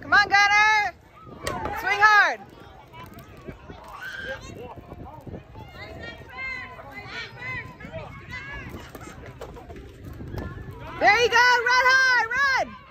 Come on, Gunner. Swing hard. There you go. Run hard. Run.